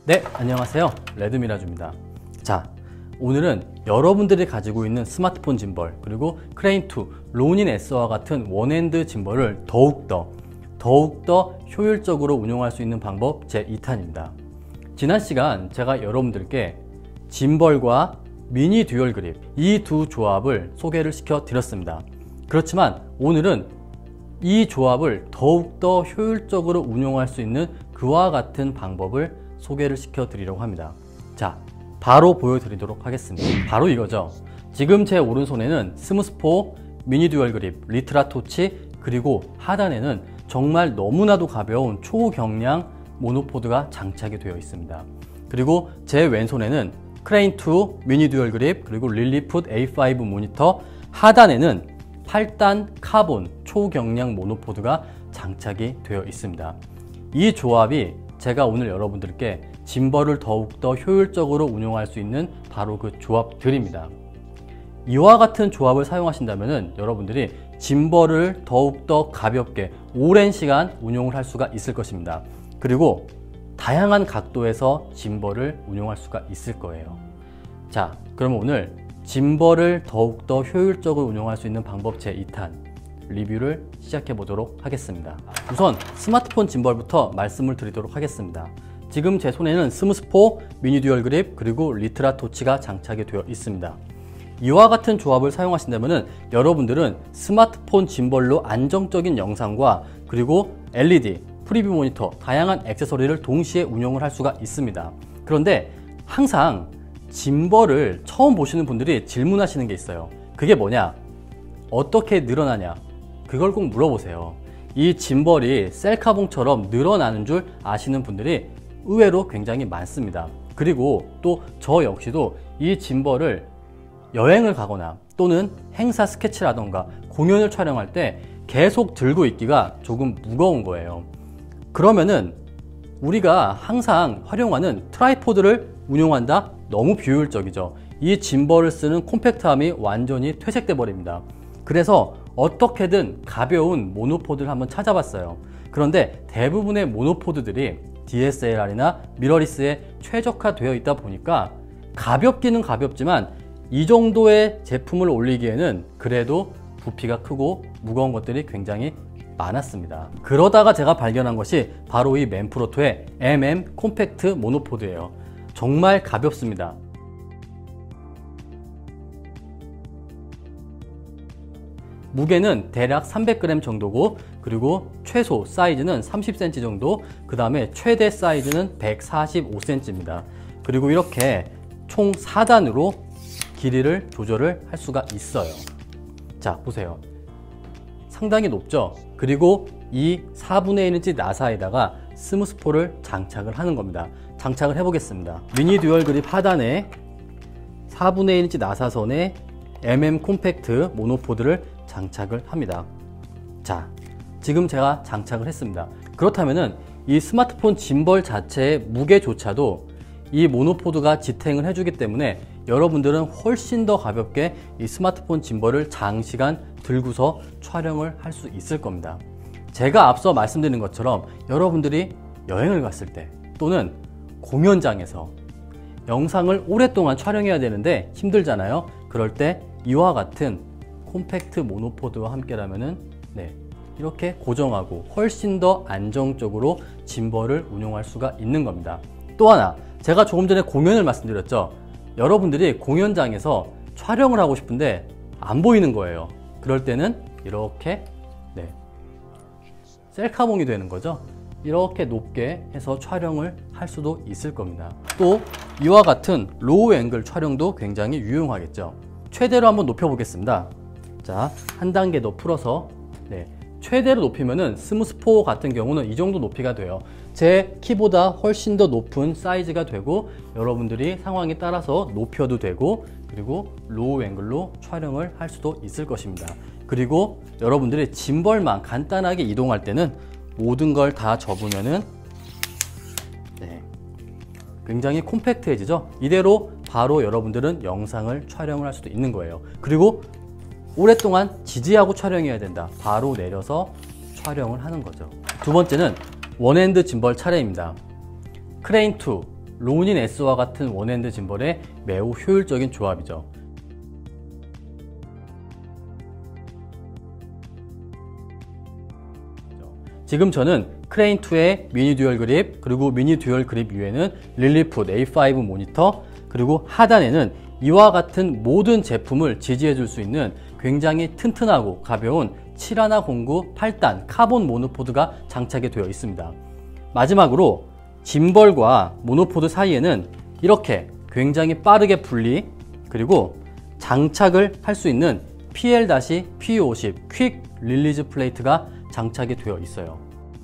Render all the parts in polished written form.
네, 안녕하세요. 레드미라주입니다. 자, 오늘은 여러분들이 가지고 있는 스마트폰 짐벌 그리고 크레인2, 로닌 S와 같은 원핸드 짐벌을 더욱더 효율적으로 운용할 수 있는 방법 제2탄입니다. 지난 시간 제가 여러분들께 짐벌과 미니 듀얼 그립 이 두 조합을 소개를 시켜 드렸습니다. 그렇지만 오늘은 이 조합을 더욱더 효율적으로 운용할 수 있는 그와 같은 방법을 소개를 시켜 드리려고 합니다. 자, 바로 보여드리도록 하겠습니다. 바로 이거죠. 지금 제 오른손에는 스무스4 미니 듀얼 그립 리트라 토치, 그리고 하단에는 정말 너무나도 가벼운 초경량 모노포드가 장착이 되어 있습니다. 그리고 제 왼손에는 크레인2 미니 듀얼 그립 그리고 릴리풋 A5 모니터, 하단에는 8단 카본 초경량 모노포드가 장착이 되어 있습니다. 이 조합이 제가 오늘 여러분들께 짐벌을 더욱더 효율적으로 운용할 수 있는 바로 그 조합들입니다. 이와 같은 조합을 사용하신다면 여러분들이 짐벌을 더욱더 가볍게 오랜 시간 운용을 할 수가 있을 것입니다. 그리고 다양한 각도에서 짐벌을 운용할 수가 있을 거예요. 자, 그럼 오늘 짐벌을 더욱더 효율적으로 운용할 수 있는 방법 제2탄 리뷰를 시작해 보도록 하겠습니다. 우선 스마트폰 짐벌부터 말씀을 드리도록 하겠습니다. 지금 제 손에는 스무스4 미니 듀얼 그립 그리고 리트라 토치가 장착이 되어 있습니다. 이와 같은 조합을 사용하신다면 여러분들은 스마트폰 짐벌로 안정적인 영상과 그리고 LED, 프리뷰 모니터, 다양한 액세서리를 동시에 운용을 할 수가 있습니다. 그런데 항상 짐벌을 처음 보시는 분들이 질문하시는 게 있어요. 그게 뭐냐? 어떻게 늘어나냐? 그걸 꼭 물어보세요. 이 짐벌이 셀카봉처럼 늘어나는 줄 아시는 분들이 의외로 굉장히 많습니다. 그리고 또 저 역시도 이 짐벌을 여행을 가거나 또는 행사 스케치라던가 공연을 촬영할 때 계속 들고 있기가 조금 무거운 거예요. 그러면은 우리가 항상 활용하는 트라이포드를 운용한다? 너무 비효율적이죠. 이 짐벌을 쓰는 콤팩트함이 완전히 퇴색돼 버립니다. 그래서 어떻게든 가벼운 모노포드를 한번 찾아봤어요. 그런데 대부분의 모노포드들이 DSLR이나 미러리스에 최적화되어 있다 보니까 가볍기는 가볍지만 이 정도의 제품을 올리기에는 그래도 부피가 크고 무거운 것들이 굉장히 많았습니다. 그러다가 제가 발견한 것이 바로 이 맨프로토의 MM 콤팩트 모노포드예요. 정말 가볍습니다. 무게는 대략 300g 정도고, 그리고 최소 사이즈는 30cm 정도, 그 다음에 최대 사이즈는 145cm입니다. 그리고 이렇게 총 4단으로 길이를 조절을 할 수가 있어요. 자, 보세요. 상당히 높죠? 그리고 이 4분의 1인치 나사에다가 스무스4를 장착을 하는 겁니다. 장착을 해보겠습니다. 미니 듀얼 그립 하단에 4분의 1인치 나사선에 MM 콤팩트 모노포드를 장착을 합니다. 자, 지금 제가 장착을 했습니다. 그렇다면은 이 스마트폰 짐벌 자체의 무게조차도 이 모노포드가 지탱을 해주기 때문에 여러분들은 훨씬 더 가볍게 이 스마트폰 짐벌을 장시간 들고서 촬영을 할 수 있을 겁니다. 제가 앞서 말씀드린 것처럼 여러분들이 여행을 갔을 때 또는 공연장에서 영상을 오랫동안 촬영해야 되는데 힘들잖아요. 그럴 때 이와 같은 콤팩트 모노포드와 함께라면은 이렇게 고정하고 훨씬 더 안정적으로 짐벌을 운용할 수가 있는 겁니다. 또 하나, 제가 조금 전에 공연을 말씀드렸죠. 여러분들이 공연장에서 촬영을 하고 싶은데 안 보이는 거예요. 그럴 때는 이렇게 셀카봉이 되는 거죠. 이렇게 높게 해서 촬영을 할 수도 있을 겁니다. 또 이와 같은 로우 앵글 촬영도 굉장히 유용하겠죠. 최대로 한번 높여 보겠습니다. 자, 한 단계 더 풀어서 최대로 높이면은 스무스4 같은 경우는 이 정도 높이가 돼요. 제 키보다 훨씬 더 높은 사이즈가 되고, 여러분들이 상황에 따라서 높여도 되고, 그리고 로우 앵글로 촬영을 할 수도 있을 것입니다. 그리고 여러분들이 짐벌만 간단하게 이동할 때는 모든 걸 다 접으면은 굉장히 콤팩트해지죠. 이대로 바로 여러분들은 영상을 촬영을 할 수도 있는 거예요. 그리고 오랫동안 지지하고 촬영해야 된다. 바로 내려서 촬영을 하는 거죠. 두 번째는 원핸드 짐벌 차례입니다. 크레인2 로닌 S와 같은 원핸드 짐벌의 매우 효율적인 조합이죠. 지금 저는 크레인2의 미니 듀얼 그립, 그리고 미니 듀얼 그립 위에는 릴리풋 A5 모니터, 그리고 하단에는 이와 같은 모든 제품을 지지해 줄 수 있는 굉장히 튼튼하고 가벼운 7109 8단 카본 모노포드가 장착이 되어 있습니다. 마지막으로 짐벌과 모노포드 사이에는 이렇게 굉장히 빠르게 분리, 그리고 장착을 할 수 있는 PL-P50 퀵 릴리즈 플레이트가 장착이 되어 있어요.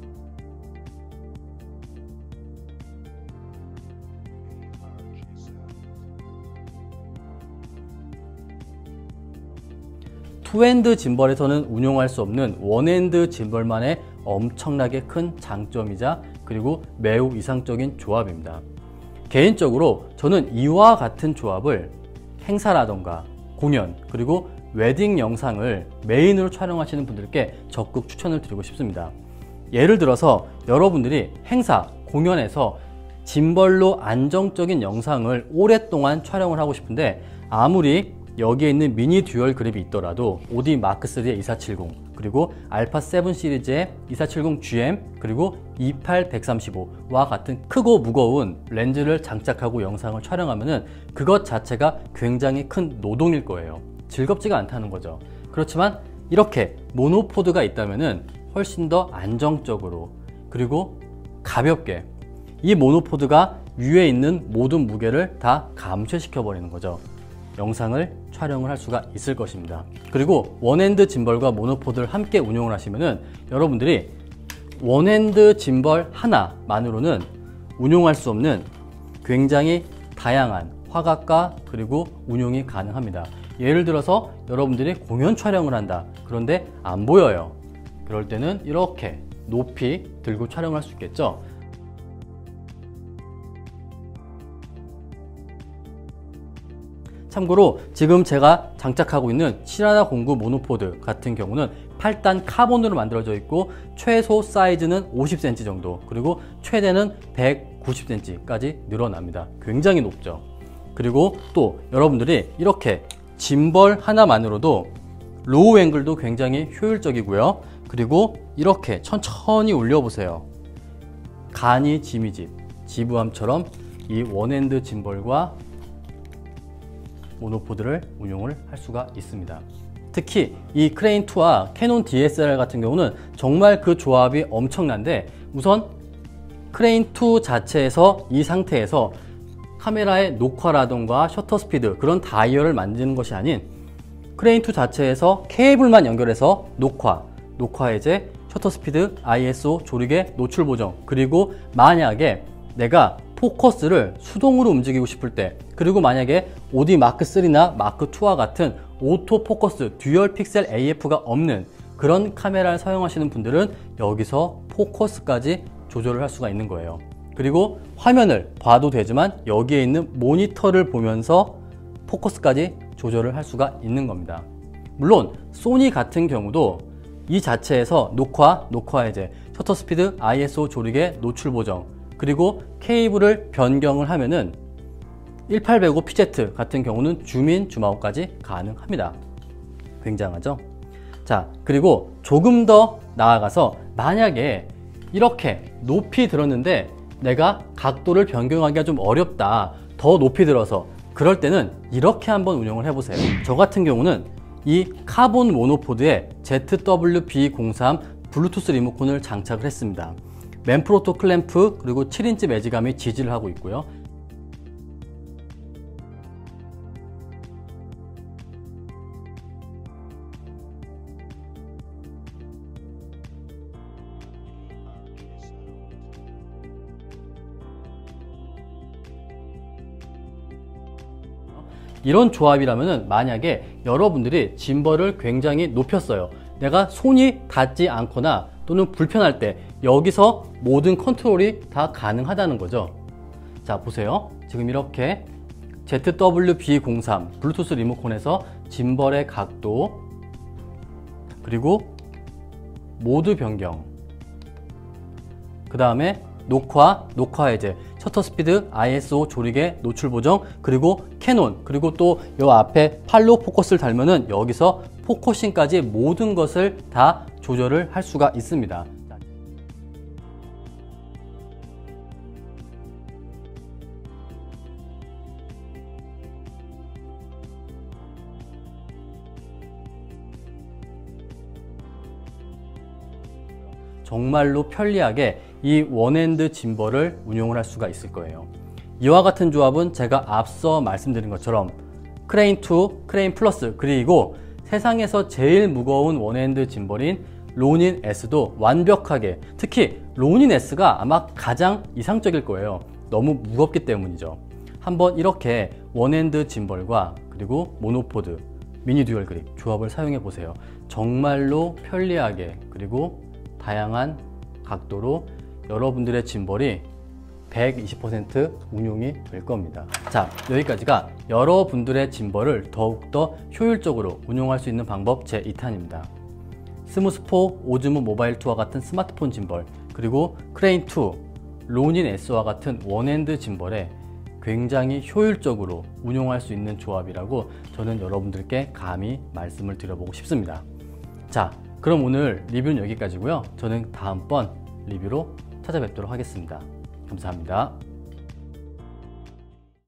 투핸드 짐벌에서는 운용할 수 없는 원핸드 짐벌만의 엄청나게 큰 장점이자 그리고 매우 이상적인 조합입니다. 개인적으로 저는 이와 같은 조합을 행사라던가 공연, 그리고 웨딩 영상을 메인으로 촬영하시는 분들께 적극 추천을 드리고 싶습니다. 예를 들어서 여러분들이 행사, 공연에서 짐벌로 안정적인 영상을 오랫동안 촬영을 하고 싶은데 아무리 여기에 있는 미니 듀얼 그립이 있더라도 오디 마크3의 2470, 그리고 알파7 시리즈의 2470GM, 그리고 28-135와 같은 크고 무거운 렌즈를 장착하고 영상을 촬영하면은 그것 자체가 굉장히 큰 노동일 거예요. 즐겁지가 않다는 거죠. 그렇지만 이렇게 모노포드가 있다면은 훨씬 더 안정적으로, 그리고 가볍게 이 모노포드가 위에 있는 모든 무게를 다 감쇄시켜 버리는 거죠. 영상을 촬영을 할 수가 있을 것입니다. 그리고 원핸드 짐벌과 모노포드를 함께 운용을 하시면은 여러분들이 원핸드 짐벌 하나만으로는 운용할 수 없는 굉장히 다양한 화각과 그리고 운용이 가능합니다. 예를 들어서 여러분들이 공연 촬영을 한다. 그런데 안 보여요. 그럴 때는 이렇게 높이 들고 촬영할 수 있겠죠. 참고로 지금 제가 장착하고 있는 7109 모노포드 같은 경우는 8단 카본으로 만들어져 있고 최소 사이즈는 50cm 정도, 그리고 최대는 190cm까지 늘어납니다. 굉장히 높죠. 그리고 또 여러분들이 이렇게 짐벌 하나만으로도 로우 앵글도 굉장히 효율적이고요. 그리고 이렇게 천천히 올려보세요. 간이 짐이 지부함처럼 이 원핸드 짐벌과 모노포드를 운용을 할 수가 있습니다. 특히 이 크레인2와 캐논 DSLR 같은 경우는 정말 그 조합이 엄청난데, 우선 크레인2 자체에서 이 상태에서 카메라의 녹화라던가 셔터 스피드, 그런 다이얼을 만드는 것이 아닌 크레인2 자체에서 케이블만 연결해서 녹화 해제, 셔터 스피드, ISO, 조리개, 노출 보정, 그리고 만약에 내가 포커스를 수동으로 움직이고 싶을 때, 그리고 만약에 오디 마크3나 마크2와 같은 오토 포커스 듀얼 픽셀 AF가 없는 그런 카메라를 사용하시는 분들은 여기서 포커스까지 조절을 할 수가 있는 거예요. 그리고 화면을 봐도 되지만 여기에 있는 모니터를 보면서 포커스까지 조절을 할 수가 있는 겁니다. 물론 소니 같은 경우도 이 자체에서 녹화 해제, 셔터 스피드, ISO 조리개, 노출 보정, 그리고 케이블을 변경을 하면은 1805 PZ 같은 경우는 줌인, 줌아웃까지 가능합니다. 굉장하죠? 자, 그리고 조금 더 나아가서 만약에 이렇게 높이 들었는데 내가 각도를 변경하기가 좀 어렵다, 더 높이 들어서, 그럴 때는 이렇게 한번 운영을 해보세요. 저 같은 경우는 이 카본 모노포드에 ZW-B03 블루투스 리모컨을 장착을 했습니다. 맨프로토 클램프, 그리고 7인치 매지감이 지지를 하고 있고요. 이런 조합이라면 만약에 여러분들이 짐벌을 굉장히 높였어요. 내가 손이 닿지 않거나 또는 불편할 때 여기서 모든 컨트롤이 다 가능하다는 거죠. 자, 보세요. 지금 이렇게 ZW-B03 블루투스 리모컨에서 짐벌의 각도, 그리고 모드 변경, 그 다음에 녹화 해제, 셔터 스피드, ISO 조리개, 노출 보정, 그리고 캐논, 그리고 또 요 앞에 팔로우 포커스를 달면은 여기서 포커싱까지 모든 것을 다 조절을 할 수가 있습니다. 정말로 편리하게 이 원핸드 짐벌을 운용을 할 수가 있을 거예요. 이와 같은 조합은 제가 앞서 말씀드린 것처럼 크레인 2, 크레인 플러스, 그리고 세상에서 제일 무거운 원핸드 짐벌인 로닌 S도 완벽하게, 특히 로닌 S가 아마 가장 이상적일 거예요. 너무 무겁기 때문이죠. 한번 이렇게 원핸드 짐벌과 그리고 모노포드, 미니 듀얼 그립 조합을 사용해 보세요. 정말로 편리하게, 그리고 다양한 각도로 여러분들의 짐벌이 120% 운용이 될 겁니다. 자, 여기까지가 여러분들의 짐벌을 더욱더 효율적으로 운용할 수 있는 방법 제 2탄입니다. 스무스4, 오즈모 모바일2와 같은 스마트폰 짐벌, 그리고 크레인2, 로닌 S와 같은 원핸드 짐벌에 굉장히 효율적으로 운용할 수 있는 조합이라고 저는 여러분들께 감히 말씀을 드려보고 싶습니다. 자, 그럼 오늘 리뷰는 여기까지고요. 저는 다음번 리뷰로 찾아뵙도록 하겠습니다. 감사합니다.